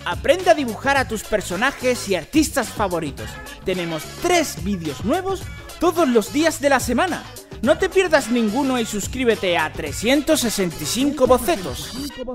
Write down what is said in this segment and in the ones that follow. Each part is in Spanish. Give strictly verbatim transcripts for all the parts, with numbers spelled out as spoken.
Aprende a dibujar a tus personajes y artistas favoritos. Tenemos tres vídeos nuevos todos los días de la semana. No te pierdas ninguno y suscríbete a trescientos sesenta y cinco bocetos.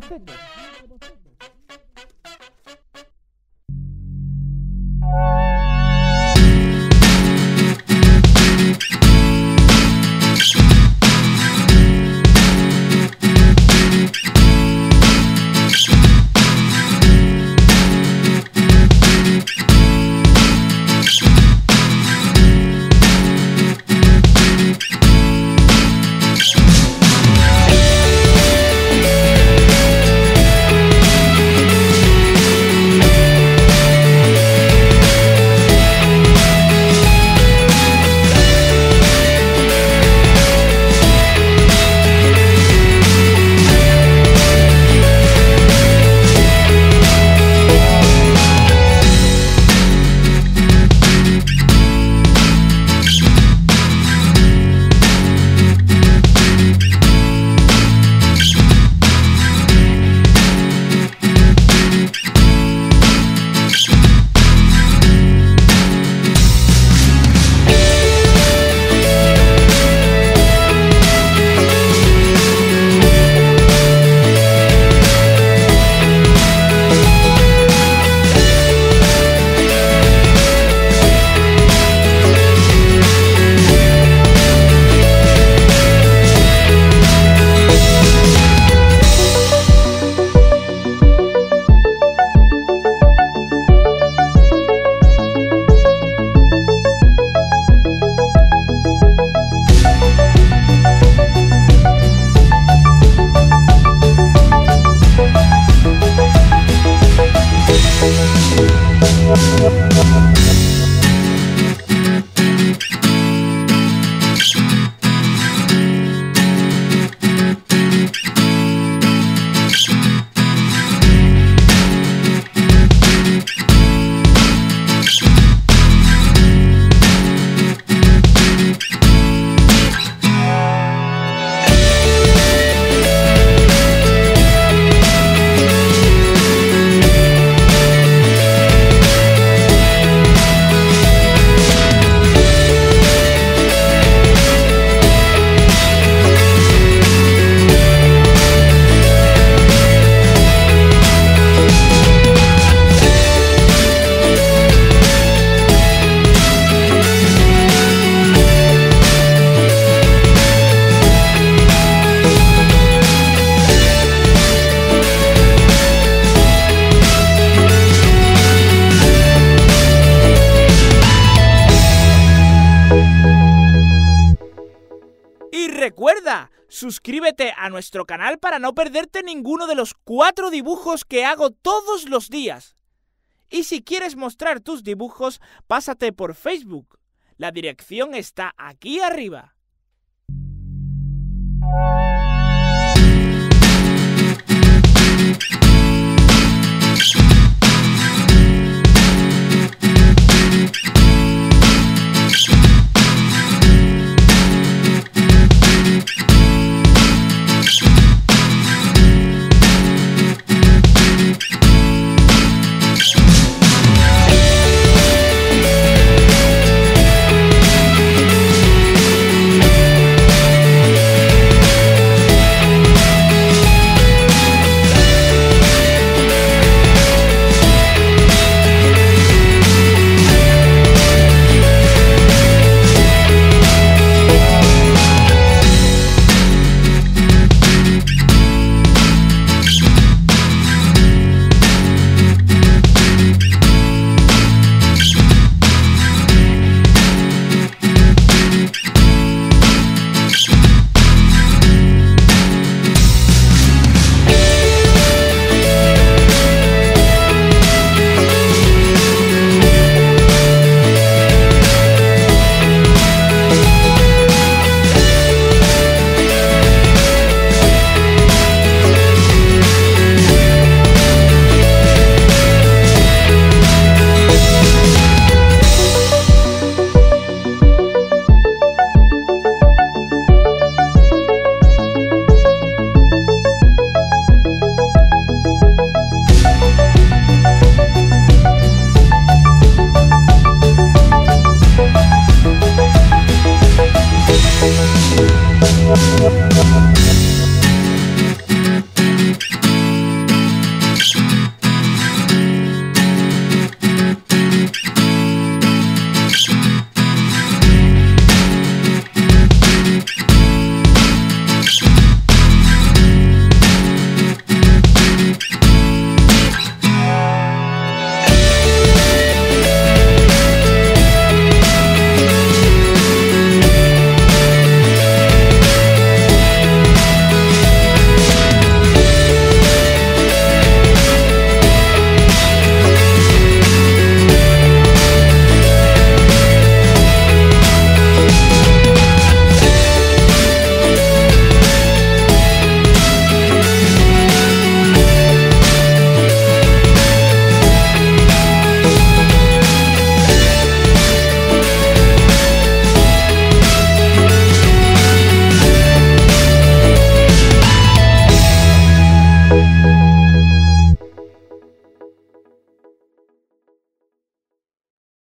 Y recuerda, suscríbete a nuestro canal para no perderte ninguno de los cuatro dibujos que hago todos los días. Y si quieres mostrar tus dibujos, pásate por Facebook. La dirección está aquí arriba.